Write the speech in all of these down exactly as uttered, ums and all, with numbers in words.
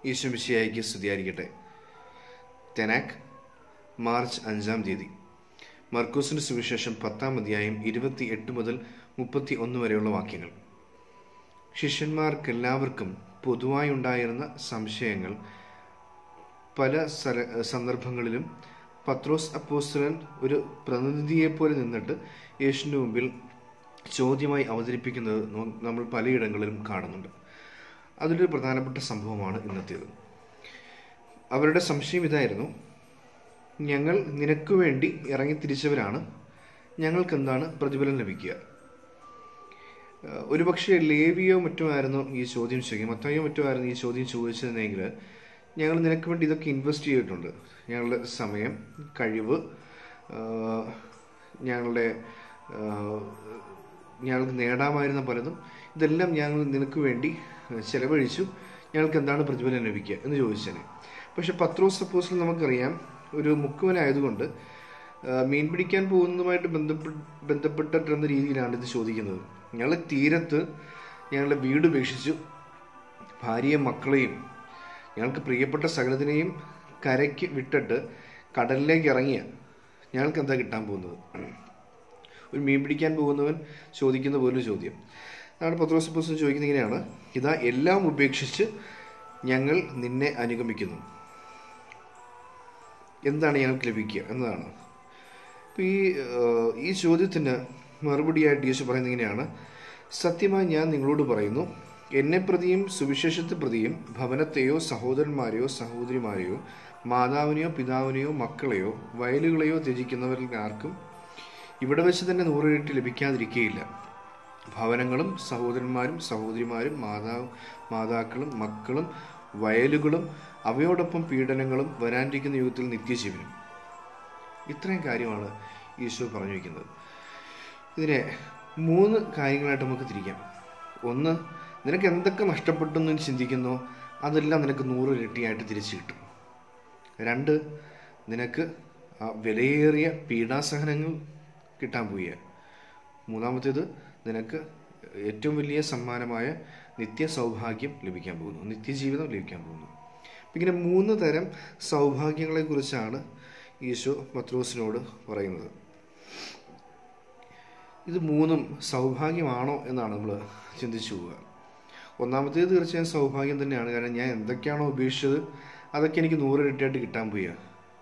ഈശോ മിശിഹായ്ക്ക് സ്തുതിയായിരിക്കട്ടെ. തെനാക്ക് മാർച്ച് അഞ്ചാം തീയതി. മർക്കോസിന്റെ സുവിശേഷം പത്താം അധ്യായം ഇരുപത്തി എട്ട് മുതൽ മുപ്പത്തി ഒന്ന് വരെയുള്ള വാക്യങ്ങൾ. ശിഷ്യന്മാർക്കെല്ലാവർക്കും പൊതുവായി ഉണ്ടായിരുന്ന സംശയങ്ങൾ പല സന്ദർഭങ്ങളിലും പത്രോസ് അപ്പോസ്തലൻ ഒരു പ്രതിനിധിയെപ്പോലെ നിന്നിട്ട് യേശുവിൻ്റെ മുമ്പിൽ ചോദ്യമായി അവതരിപ്പിക്കുന്നത് നമ്മൾ പലയിടങ്ങളിലും കാണുന്നുണ്ട്. അതിലൊരു പ്രധാനപ്പെട്ട സംഭവമാണ് ഇന്നത്തേത്. അവരുടെ സംശയം ഇതായിരുന്നു: ഞങ്ങൾ നിനക്ക് വേണ്ടി ഇറങ്ങി തിരിച്ചവരാണ്, ഞങ്ങൾക്ക് എന്താണ് പ്രതിഫലം ലഭിക്കുക? ഒരുപക്ഷെ ലേവിയോ മറ്റോ ആയിരുന്നു ഈ ചോദ്യം ചോദിക്കുക, മത്തായിയോ മറ്റോ ആയിരുന്നു ഈ ചോദ്യം ചോദിച്ചതെങ്കിൽ, ഞങ്ങൾ നിനക്ക് വേണ്ടി ഇതൊക്കെ ഇൻവെസ്റ്റ് ചെയ്തിട്ടുണ്ട്, ഞങ്ങളുടെ സമയം, കഴിവ്, ഞങ്ങളുടെ ഞങ്ങൾക്ക് നേടാമായിരുന്ന പലതും, ഇതെല്ലാം ഞങ്ങൾ നിനക്ക് വേണ്ടി ചെലവഴിച്ചു, ഞങ്ങൾക്ക് എന്താണ് പ്രതിഫലം ലഭിക്കുക എന്ന് ചോദിച്ചേനെ. പക്ഷെ പത്രോസ് അപ്പോസ്തലൻ നമുക്കറിയാം, ഒരു മുക്കുവനായതുകൊണ്ട് മീൻ പിടിക്കാൻ പോകുന്നതുമായിട്ട് ബന്ധപ്പെട്ട് ബന്ധപ്പെട്ടിട്ടുന്ന രീതിയിലാണ് ഇത് ചോദിക്കുന്നത്. ഞങ്ങൾ തീരത്ത് ഞങ്ങളുടെ വീട് ഉപേക്ഷിച്ചു, ഭാര്യയും മക്കളെയും ഞങ്ങൾക്ക് പ്രിയപ്പെട്ട സകലത്തിനെയും കരയ്ക്ക് വിട്ടിട്ട് കടലിലേക്ക് ഇറങ്ങിയ ഞങ്ങൾക്ക് എന്താ കിട്ടാൻ പോകുന്നത്? ഒരു മീൻ പിടിക്കാൻ പോകുന്നവൻ ചോദിക്കുന്ന പോലൊരു ചോദ്യം. അതാണ് പത്രോസ് അപ്പോസ്തലൻ ചോദിക്കുന്നത്. ഇങ്ങനെയാണ്: ഇതാ എല്ലാം ഉപേക്ഷിച്ച് ഞങ്ങൾ നിന്നെ അനുഗമിക്കുന്നു, എന്താണ് ഞങ്ങൾക്ക് ലഭിക്കുക എന്നതാണ്. അപ്പോൾ ഈ ഈ ചോദ്യത്തിന് മറുപടിയായിട്ട് യേശു പറയുന്നത് ഇങ്ങനെയാണ്: സത്യമായി ഞാൻ നിങ്ങളോട് പറയുന്നു, എന്നെ പ്രതിയും സുവിശേഷത്തെ പ്രതിയും ഭവനത്തെയോ സഹോദരന്മാരെയോ സഹോദരിമാരെയോ മാതാവിനെയോ പിതാവിനെയോ മക്കളെയോ വയലുകളെയോ ത്യജിക്കുന്നവരിൽ ആർക്കും ഇവിടെ വെച്ച് തന്നെ നൂറിരട്ടി ലഭിക്കാതിരിക്കുകയില്ല. ഭവനങ്ങളും സഹോദരന്മാരും സഹോദരിമാരും മാതാവ് മാതാക്കളും മക്കളും വയലുകളും അവയോടൊപ്പം പീഡനങ്ങളും വരാനിരിക്കുന്ന യുഗത്തിൽ നിത്യജീവനും. ഇത്രയും കാര്യമാണ് ഈശോ പറഞ്ഞു വയ്ക്കുന്നത്. ഇതിനെ മൂന്ന് കാര്യങ്ങളായിട്ട് നമുക്ക് തിരിക്കാം. ഒന്ന്, നിനക്ക് എന്തൊക്കെ നഷ്ടപ്പെട്ടെന്ന് ചിന്തിക്കുന്നോ അതെല്ലാം നിനക്ക് നൂറിരട്ടിയായിട്ട് തിരിച്ചു കിട്ടും. രണ്ട്, നിനക്ക് ആ വിലയേറിയ പീഡാസഹനങ്ങൾ കിട്ടാൻ പോവുക. മൂന്നാമത്തേത്, നിനക്ക് ഏറ്റവും വലിയ സമ്മാനമായ നിത്യ സൗഭാഗ്യം ലഭിക്കാൻ പോകുന്നു, നിത്യജീവിതം ലഭിക്കാൻ പോകുന്നു. ഇങ്ങനെ മൂന്ന് തരം സൗഭാഗ്യങ്ങളെക്കുറിച്ചാണ് ഈശോ പത്രോസിനോട് പറയുന്നത്. ഇത് മൂന്നും സൗഭാഗ്യമാണോ എന്നാണ് നമ്മൾ ചിന്തിച്ചു പോവുക. ഒന്നാമത്തേത് തീർച്ചയായും സൗഭാഗ്യം തന്നെയാണ്. കാരണം ഞാൻ എന്തൊക്കെയാണോ ഉപേക്ഷിച്ചത് അതൊക്കെ എനിക്ക് നൂറിരട്ടിയായിട്ട് കിട്ടാൻ പോവുക.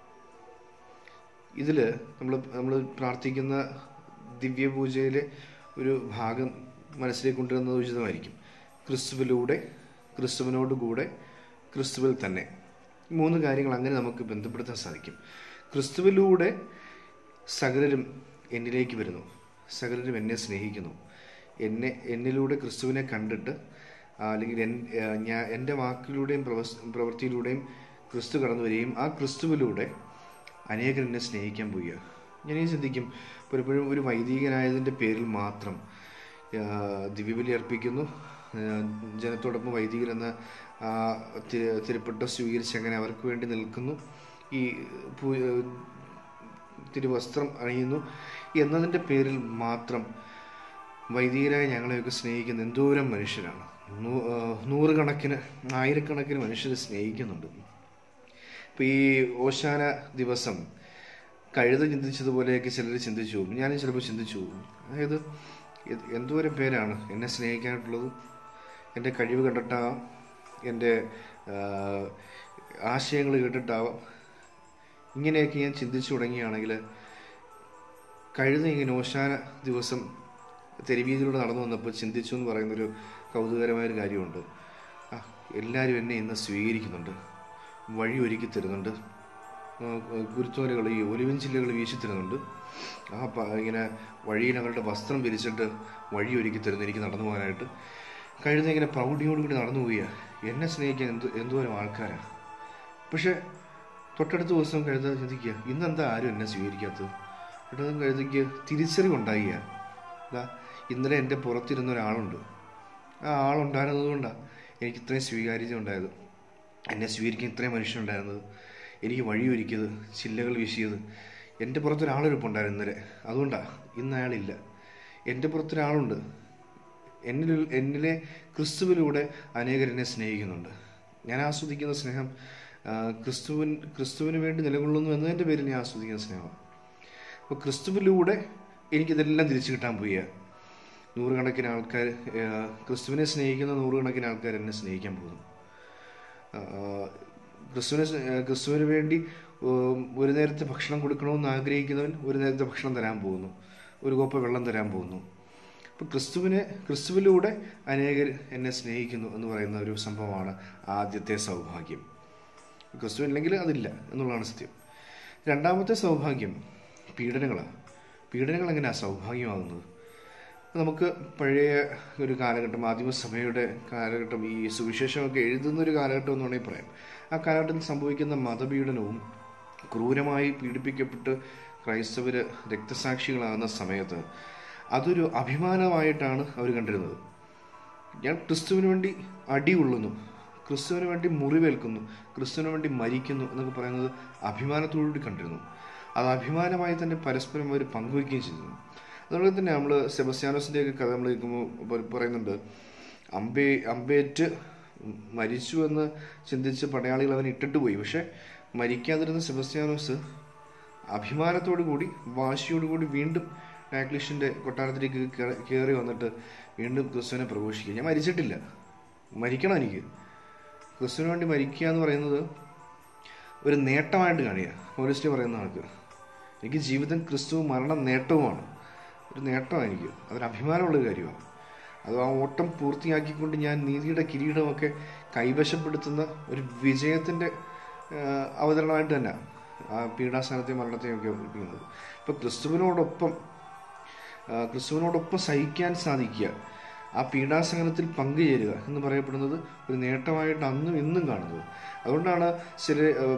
ഇതിൽ നമ്മൾ നമ്മൾ പ്രാർത്ഥിക്കുന്ന ദിവ്യപൂജയിലെ ഒരു ഭാഗം മനസ്സിലേക്ക് കൊണ്ടുവരുന്നത് ഉചിതമായിരിക്കും. ക്രിസ്തുവിലൂടെ, ക്രിസ്തുവിനോട് കൂടെ, ക്രിസ്തുവിൽ തന്നെ. മൂന്ന് കാര്യങ്ങൾ അങ്ങനെ നമുക്ക് ബന്ധപ്പെടുത്താൻ സാധിക്കും. ക്രിസ്തുവിലൂടെ സകലരും എന്നിലേക്ക് വരുന്നു, സകലരും എന്നെ സ്നേഹിക്കുന്നു. എന്നെ എന്നിലൂടെ ക്രിസ്തുവിനെ കണ്ടിട്ട്, അല്ലെങ്കിൽ ഞാൻ എൻ്റെ വാക്കിലൂടെയും പ്രവൃത്തിയിലൂടെയും ക്രിസ്തു കടന്നു വരികയും ആ ക്രിസ്തുവിലൂടെ അനേകർ എന്നെ സ്നേഹിക്കാൻ പോവുക. ഞാനീ ചിന്തിക്കും, പലപ്പോഴും ഒരു വൈദികനായതിൻ്റെ പേരിൽ മാത്രം ദിവ്യബലി അർപ്പിക്കുന്നു, ജനത്തോടൊപ്പം വൈദികൻ എന്ന തിരുപ്പട്ട സ്വീകരിച്ച് അങ്ങനെ അവർക്ക് വേണ്ടി നിൽക്കുന്നു, ഈ തിരുവസ്ത്രം അണിയുന്നു എന്നതിൻ്റെ പേരിൽ മാത്രം വൈദികരായ ഞങ്ങളെയൊക്കെ സ്നേഹിക്കുന്ന എന്തോരം മനുഷ്യരാണ്. നൂറുകണക്കിന് ആയിരക്കണക്കിന് മനുഷ്യരെ സ്നേഹിക്കുന്നുണ്ട്. ഇപ്പം ഈ ഓശാന ദിവസം കഴുത ചിന്തിച്ചതുപോലെയൊക്കെ ചിലർ ചിന്തിച്ചു പോകും. ഞാനും ചിലപ്പോൾ ചിന്തിച്ചു പോകും. അതായത് എന്തോരം പേരാണ് എന്നെ സ്നേഹിക്കാനായിട്ടുള്ളത്? എൻ്റെ കഴിവ് കണ്ടിട്ടാവാം, എൻ്റെ ആശയങ്ങൾ കേട്ടിട്ടാവാം. ഇങ്ങനെയൊക്കെ ഞാൻ ചിന്തിച്ചു തുടങ്ങിയാണെങ്കിൽ, കഴുത ഇങ്ങനെ ഓശാന ദിവസം തെരുവീതിലൂടെ നടന്നു വന്നപ്പോൾ ചിന്തിച്ചു എന്ന് പറയുന്നൊരു കൗതുകരമായൊരു കാര്യമുണ്ട്. ആ എല്ലാവരും എന്നെ ഇന്ന് സ്വീകരിക്കുന്നുണ്ട്, വഴി ഒരുക്കി തരുന്നുണ്ട്, കുരുത്തോലകൾ, ഈ ഒലിവിൻ ചില്ലകൾ വീശി തരുന്നുണ്ട്, ആ ഇങ്ങനെ വഴിയിൽ അവരുടെ വസ്ത്രം വിരിച്ചിട്ട് വഴി ഒരുക്കി തരുന്നു എനിക്ക് നടന്നു പോകാനായിട്ട്. കഴുത ഇങ്ങനെ പ്രൗഢിയോടുകൂടി നടന്നു പോവുക. എന്നെ സ്നേഹിക്കാൻ എന്ത് എന്തോരം ആൾക്കാരാണ്. പക്ഷെ തൊട്ടടുത്ത ദിവസം കഴുത ചിന്തിക്കുക, ഇന്നെന്താ ആരും എന്നെ സ്വീകരിക്കാത്തത്? പെട്ടെന്ന് കഴുതയ്ക്ക് തിരിച്ചറിവുണ്ടാകുക. അതാ ഇന്നലെ എൻ്റെ പുറത്തിരുന്ന ഒരാളുണ്ട്, ആ ആളുണ്ടായിരുന്നത് കൊണ്ടാണ് എനിക്ക് ഇത്രയും സ്വീകാര്യത ഉണ്ടായത്, എന്നെ സ്വീകരിക്കാൻ ഇത്രയും മനുഷ്യനുണ്ടായിരുന്നത്, എനിക്ക് വഴിയൊരുക്കിയത്, ചില്ലകൾ വീശിയത്. എൻ്റെ പുറത്തൊരാളൊരുപ്പുണ്ടായിരുന്നു ഇന്നലെ, അതുകൊണ്ടാണ് ഇന്ന് അയാളില്ല. എൻ്റെ പുറത്തൊരാളുണ്ട്, എന്നിൽ എന്നിലെ ക്രിസ്തുവിലൂടെ അനേകർ എന്നെ സ്നേഹിക്കുന്നുണ്ട്. ഞാൻ ആസ്വദിക്കുന്ന സ്നേഹം ക്രിസ്തുവിൻ ക്രിസ്തുവിന് വേണ്ടി നിലകൊള്ളുന്നു എന്നതിൻ്റെ പേരിൽ ഞാൻ ആസ്വദിക്കുന്ന സ്നേഹമാണ്. അപ്പോൾ ക്രിസ്തുവിലൂടെ എനിക്കിതെല്ലാം തിരിച്ചു കിട്ടാൻ പോവുക. നൂറുകണക്കിന് ആൾക്കാർ, ക്രിസ്തുവിനെ സ്നേഹിക്കുന്ന നൂറുകണക്കിന് ആൾക്കാർ എന്നെ സ്നേഹിക്കാൻ പോകുന്നു. ക്രിസ്തുവിനെ ക്രിസ്തുവിന് വേണ്ടി ഒരു നേരത്തെ ഭക്ഷണം കൊടുക്കണമെന്ന് ആഗ്രഹിക്കുന്നവൻ ഒരു നേരത്തെ ഭക്ഷണം തരാൻ പോകുന്നു, ഒരു കോപ്പ വെള്ളം തരാൻ പോകുന്നു. അപ്പോൾ ക്രിസ്തുവിനെ ക്രിസ്തുവിലൂടെ അനേകർ എന്നെ സ്നേഹിക്കുന്നു എന്ന് പറയുന്ന ഒരു സംഭവമാണ് ആദ്യത്തെ സൗഭാഗ്യം. ക്രിസ്തുവില്ലെങ്കിൽ അതില്ല എന്നുള്ളതാണ് സത്യം. രണ്ടാമത്തെ സൗഭാഗ്യം പീഡനങ്ങളാണ്. പീഡനങ്ങൾ എങ്ങനെയാണ് സൗഭാഗ്യമാകുന്നത്? നമുക്ക് പഴയ ഒരു കാലഘട്ടം, ആദിമസഭയുടെ കാലഘട്ടം, ഈ സുവിശേഷമൊക്കെ എഴുതുന്ന ഒരു കാലഘട്ടം എന്ന് വേണമെങ്കിൽ പറയാം. ആ കാലഘട്ടത്തിൽ സംഭവിക്കുന്ന മതപീഡനവും ക്രൂരമായി പീഡിപ്പിക്കപ്പെട്ട് ക്രൈസ്തവർ രക്തസാക്ഷികളാകുന്ന സമയത്ത് അതൊരു അഭിമാനമായിട്ടാണ് അവർ കണ്ടിരുന്നത്. ഞാൻ ക്രിസ്തുവിന് വേണ്ടി അടി കൊള്ളുന്നു, ക്രിസ്തുവിന് വേണ്ടി മുറിവേൽക്കുന്നു, ക്രിസ്തുവിന് വേണ്ടി മരിക്കുന്നു എന്നൊക്കെ പറയുന്നത് അഭിമാനത്തോടുകൂടി കണ്ടിരുന്നു. അത് അഭിമാനമായി തന്നെ പരസ്പരം അവർ പങ്കുവയ്ക്കുകയും ചെയ്തിരുന്നു. അതുപോലെ തന്നെ നമ്മൾ സെബസ്ത്യാനോസിൻ്റെയൊക്കെ കഥ നമ്മൾ കേൾക്കുമ്പോൾ പറയുന്നുണ്ട്, അമ്പേ അമ്പേറ്റ് മരിച്ചു എന്ന് ചിന്തിച്ച് പടയാളികൾ അവൻ ഇട്ടിട്ട് പോയി. പക്ഷെ മരിക്കാതിരുന്ന സെബസ്ത്യാനോസ് അഭിമാനത്തോടു കൂടി വാശിയോടുകൂടി വീണ്ടും ഡയക്ലീഷ്യൻ്റെ കൊട്ടാരത്തിലേക്ക് കയറി വന്നിട്ട് വീണ്ടും ക്രിസ്തുവിനെ പ്രഘോഷിക്കുക. ഞാൻ മരിച്ചിട്ടില്ല, മരിക്കണം, എനിക്ക് ക്രിസ്തുവിന് വേണ്ടി മരിക്കുക എന്ന് പറയുന്നത് ഒരു നേട്ടമായിട്ട് കാണുക. പൗലോസ് പറയുന്ന ആൾക്ക് എനിക്ക് ജീവിതം ക്രിസ്തു, മരണം നേട്ടവുമാണ്, ഒരു നേട്ടമാണ് എനിക്ക്, അതൊരു അഭിമാനമുള്ളൊരു കാര്യമാണ്. അത് ആ ഓട്ടം പൂർത്തിയാക്കിക്കൊണ്ട് ഞാൻ നീതിയുടെ കിരീടമൊക്കെ കൈവശപ്പെടുത്തുന്ന ഒരു വിജയത്തിൻ്റെ അവതരണമായിട്ട് തന്നെ ആ പീഡാസനത്തെയും മരണത്തെയും ഒക്കെ ഓർപ്പിക്കുന്നത്. ഇപ്പം ക്രിസ്തുവിനോടൊപ്പം ക്രിസ്തുവിനോടൊപ്പം സഹിക്കാൻ സാധിക്കുക, ആ പീഡാസഹനത്തിൽ പങ്കുചേരുക എന്ന് പറയപ്പെടുന്നത് ഒരു നേട്ടമായിട്ട് അന്നും ഇന്നും കാണുന്നത്. അതുകൊണ്ടാണ് ചില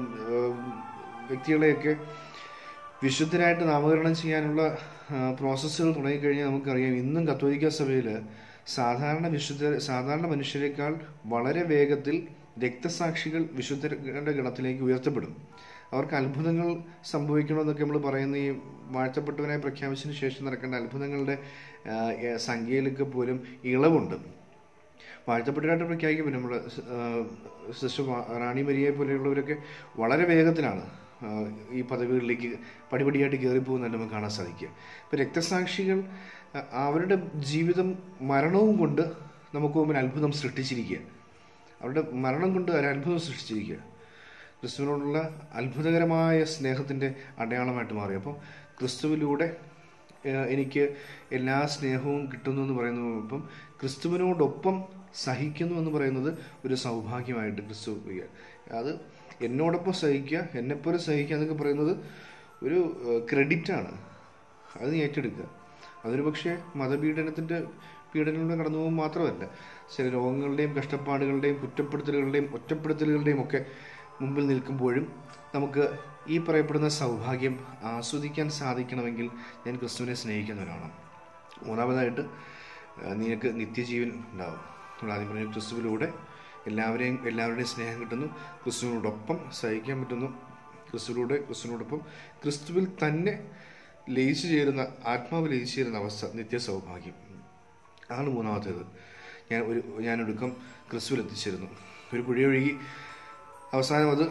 വ്യക്തികളെയൊക്കെ വിശുദ്ധരായിട്ട് നാമകരണം ചെയ്യാനുള്ള പ്രോസസ്സുകൾ തുടങ്ങിക്കഴിഞ്ഞാൽ നമുക്കറിയാം, ഇന്നും കത്തോലിക്ക സഭയിൽ സാധാരണ വിശുദ്ധ സാധാരണ മനുഷ്യരെക്കാൾ വളരെ വേഗത്തിൽ രക്തസാക്ഷികൾ വിശുദ്ധരുടെ ഗണത്തിലേക്ക് ഉയർത്തപ്പെടും. അവർക്ക് അത്ഭുതങ്ങൾ സംഭവിക്കണമെന്നൊക്കെ നമ്മൾ പറയുന്ന ഈ വാഴ്ത്തപ്പെട്ടവനായി പ്രഖ്യാപിച്ചതിന് ശേഷം നടക്കേണ്ട അത്ഭുതങ്ങളുടെ സംഖ്യയിലൊക്കെ പോലും ഇളവുണ്ട്. വാഴ്ത്തപ്പെട്ടവരായിട്ട് പ്രഖ്യാപിക്കും നമ്മൾ സിസ്റ്റർ റാണി മരിയെ പോലെയുള്ളവരൊക്കെ വളരെ വേഗത്തിലാണ് ഈ പദവികളിലേക്ക് പടിപടിയായിട്ട് കയറിപ്പോകുന്നതല്ല നമുക്ക് കാണാൻ സാധിക്കുക. ഇപ്പം രക്തസാക്ഷികൾ അവരുടെ ജീവിതം മരണവും കൊണ്ട് നമുക്ക് മുമ്പിൽ അത്ഭുതം സൃഷ്ടിച്ചിരിക്കുക. അവരുടെ മരണം കൊണ്ട് ഒരു അത്ഭുതം സൃഷ്ടിച്ചിരിക്കുക. ക്രിസ്തുവിനോടുള്ള അത്ഭുതകരമായ സ്നേഹത്തിൻ്റെ അടയാളമായിട്ട് മാറി. അപ്പോൾ ക്രിസ്തുവിലൂടെ എനിക്ക് എല്ലാ സ്നേഹവും കിട്ടുന്നു എന്ന് പറയുന്നു. അപ്പം ക്രിസ്തുവിനോടൊപ്പം സഹിക്കുന്നു എന്ന് പറയുന്നത് ഒരു സൗഭാഗ്യമായിട്ട് ക്രിസ്തു, അത് എന്നോടൊപ്പം സഹിക്കുക, എന്നെപ്പോലെ സഹിക്കുക എന്നൊക്കെ പറയുന്നത് ഒരു ക്രെഡിറ്റാണ്. അത് നീ ഏറ്റെടുക്കുക. അതൊരു പക്ഷേ മതപീഡനത്തിൻ്റെ പീഡനങ്ങളുടെ കടന്നു പോകുമ്പോൾ മാത്രമല്ല, ചില രോഗങ്ങളുടെയും കഷ്ടപ്പാടുകളുടെയും കുറ്റപ്പെടുത്തലുകളുടെയും ഒറ്റപ്പെടുത്തലുകളുടെയും ഒക്കെ മുമ്പിൽ നിൽക്കുമ്പോഴും നമുക്ക് ഈ പറയപ്പെടുന്ന സൗഭാഗ്യം ആസ്വദിക്കാൻ സാധിക്കണമെങ്കിൽ ഞാൻ ക്രിസ്തുവിനെ സ്നേഹിക്കുന്നവരാണ്. മൂന്നാമതായിട്ട് നിനക്ക് നിത്യജീവൻ ഉണ്ടാവും. നമ്മൾ ആദ്യം പറഞ്ഞ ക്രിസ്തുവിലൂടെ എല്ലാവരെയും എല്ലാവരുടെയും സ്നേഹം കിട്ടുന്നു, ക്രിസ്തുവിനോടൊപ്പം സഹിക്കാൻ പറ്റുന്നു, ക്രിസ്തുവിലൂടെ ക്രിസ്തുവിനോടൊപ്പം ക്രിസ്തുവിൽ തന്നെ ലയിച്ചു ചേരുന്ന, ആത്മാവ് ലയിച്ചു ചേരുന്ന അവസ്ഥ നിത്യ സൗഭാഗ്യം ആണ് മൂന്നാമത്തേത്. ഞാൻ ഒരു ഞാനൊടുക്കം ക്രിസ്തുവിൽ എത്തിച്ചേരുന്നു. ഒരു പുഴയൊഴുകി അവസാനം അത്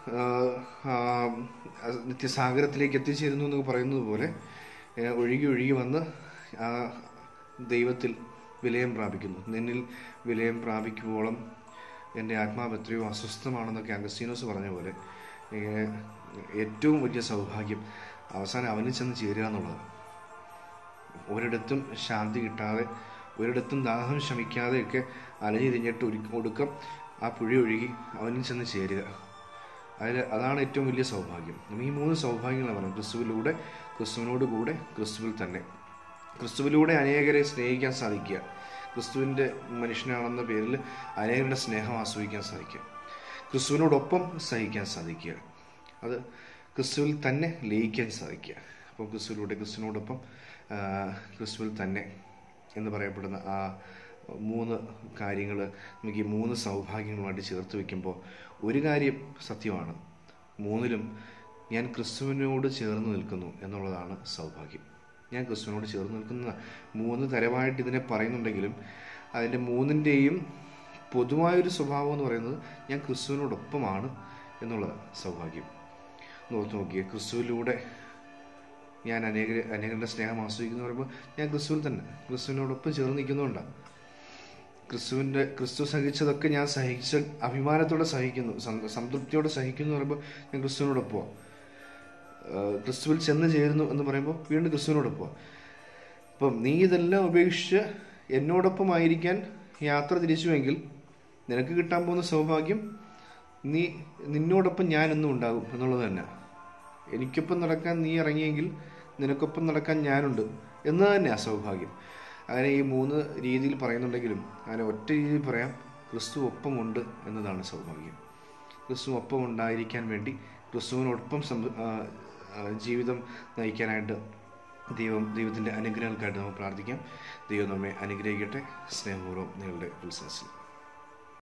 നിത്യസാഗരത്തിലേക്ക് എത്തിച്ചേരുന്നു എന്നൊക്കെ പറയുന്നത് പോലെ ഒഴുകി ഒഴുകി വന്ന് ആ ദൈവത്തിൽ വിലയം പ്രാപിക്കുന്നു. നിന്നിൽ വിലയം പ്രാപിക്കുമ്പോളം എൻ്റെ ആത്മാവ് എത്രയോ അസ്വസ്ഥമാണെന്നൊക്കെ അഗസ്തീനോസ് പറഞ്ഞ പോലെ ഏറ്റവും വലിയ സൗഭാഗ്യം അവസാനം അവനിൽ ചെന്ന് ചേരുക എന്നുള്ളത്. ഒരിടത്തും ശാന്തി കിട്ടാതെ, ഒരിടത്തും ദാഹം ശമിക്കാതെയൊക്കെ അലഞ്ഞിരിഞ്ഞിട്ട് ഒരു ഒടുക്കം ആ പുഴ ഒഴുകി അവനിൽ ചെന്ന് ചേരുക. അതിൽ അതാണ് ഏറ്റവും വലിയ സൗഭാഗ്യം. ഈ മൂന്ന് സൗഭാഗ്യങ്ങളാണ് പറഞ്ഞത്. ക്രിസ്തുവിലൂടെ, ക്രിസ്തുവിനോട് കൂടെ, ക്രിസ്തുവിൽ തന്നെ. ക്രിസ്തുവിലൂടെ അനേകരെ സ്നേഹിക്കാൻ സാധിക്കുക, ക്രിസ്തുവിൻ്റെ മനുഷ്യനാണെന്ന പേരിൽ അനേകരുടെ സ്നേഹം ആസ്വദിക്കാൻ സാധിക്കുക, ക്രിസ്തുവിനോടൊപ്പം സഹിക്കാൻ സാധിക്കുക, അത് ക്രിസ്തുവിൽ തന്നെ ലയിക്കാൻ സാധിക്കുക. അപ്പോൾ ക്രിസ്തുവിലൂടെ, ക്രിസ്തുവിനോടൊപ്പം, ക്രിസ്തുവിൽ തന്നെ എന്ന് പറയപ്പെടുന്ന ആ മൂന്ന് കാര്യങ്ങൾ നമുക്ക് ഈ മൂന്ന് സൗഭാഗ്യങ്ങളുമായിട്ട് ചേർത്ത് വയ്ക്കുമ്പോൾ ഒരു കാര്യം സത്യമാണ്, മൂന്നിലും ഞാൻ ക്രിസ്തുവിനോട് ചേർന്ന് നിൽക്കുന്നു എന്നുള്ളതാണ് സൗഭാഗ്യം. ഞാൻ ക്രിസ്തുവിനോട് ചേർന്ന് നിൽക്കുന്ന മൂന്ന് തരമായിട്ട് ഇതിനെ പറയുന്നുണ്ടെങ്കിലും അതിൻ്റെ മൂന്നിൻ്റെയും പൊതുവായൊരു സ്വഭാവം എന്ന് പറയുന്നത് ഞാൻ ക്രിസ്തുവിനോടൊപ്പമാണ് എന്നുള്ള സൗഭാഗ്യം. ഓർത്ത് നോക്കിയേ, ക്രിസ്തുവിലൂടെ ഞാൻ അനേക അനേകരുടെ സ്നേഹം ആസ്വദിക്കുന്നു പറയുമ്പോൾ ഞാൻ ക്രിസ്തുവിൽ തന്നെ ക്രിസ്തുവിനോടൊപ്പം ചേർന്ന് നിൽക്കുന്നുണ്ടാണ്. ക്രിസ്തുവിൻ്റെ ക്രിസ്തു സഹിച്ചതൊക്കെ ഞാൻ സഹിച്ച അഭിമാനത്തോടെ സഹിക്കുന്നു, സംതൃപ്തിയോടെ സഹിക്കുന്നു എന്ന് പറയുമ്പോൾ ഞാൻ ക്രിസ്തുവിനോടൊപ്പം. ക്രിസ്തുവിൽ ചെന്ന് ചേരുന്നു എന്ന് പറയുമ്പോൾ വീണ്ടും ക്രിസ്തുവിനോടൊപ്പം. അപ്പം നീ ഇതെല്ലാം ഉപേക്ഷിച്ച് എന്നോടൊപ്പമായിരിക്കാൻ യാത്ര തിരിച്ചുവെങ്കിൽ നിനക്ക് കിട്ടാൻ പോകുന്ന സൗഭാഗ്യം നീ നിന്നോടൊപ്പം ഞാനെന്നും ഉണ്ടാകും എന്നുള്ളത് തന്നെ. എനിക്കൊപ്പം നടക്കാൻ നീ ഇറങ്ങിയെങ്കിൽ നിനക്കൊപ്പം നടക്കാൻ ഞാനുണ്ട് എന്ന് തന്നെയാണ് സൗഭാഗ്യം. അങ്ങനെ ഈ മൂന്ന് രീതിയിൽ പറയുന്നുണ്ടെങ്കിലും അങ്ങനെ ഒറ്റ രീതിയിൽ പറയാം, ക്രിസ്തു ഒപ്പമുണ്ട് എന്നതാണ് സൗഭാഗ്യം. ക്രിസ്തു ഒപ്പം ഉണ്ടായിരിക്കാൻ വേണ്ടി ക്രിസ്തുവിനോടൊപ്പം ജീവിതം നയിക്കാനായിട്ട് ദൈവം ദൈവത്തിൻ്റെ അനുഗ്രഹങ്ങൾക്കായിട്ട് നമുക്ക് പ്രാർത്ഥിക്കാം. ദൈവം നമ്മെ അനുഗ്രഹിക്കട്ടെ. സ്നേഹപൂർവ്വം നിങ്ങളുടെ ഉത്സവത്തിൽ.